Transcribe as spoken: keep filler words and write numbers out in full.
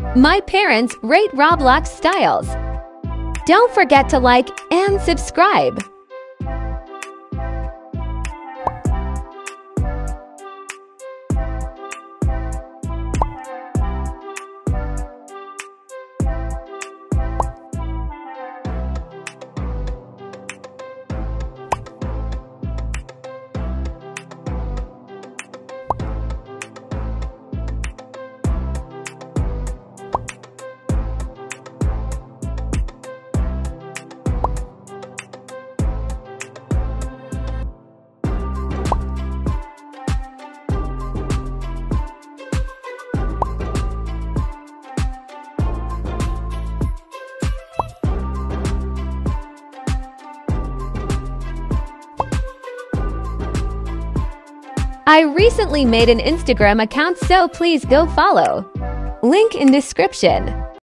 My parents rate Roblox styles. Don't forget to like and subscribe. I recently made an Instagram account, so please go follow. Link in description.